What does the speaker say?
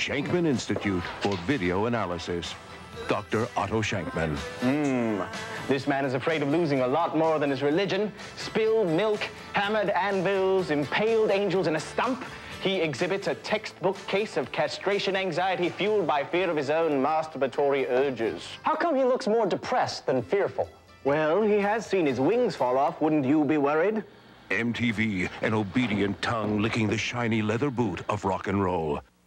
Shankman Institute for Video Analysis. Dr. Otto Shankman. This man is afraid of losing a lot more than his religion. Spilled milk, hammered anvils, impaled angels in a stump. He exhibits a textbook case of castration anxiety fueled by fear of his own masturbatory urges. How come he looks more depressed than fearful? Well, he has seen his wings fall off. Wouldn't you be worried? MTV, an obedient tongue licking the shiny leather boot of rock and roll.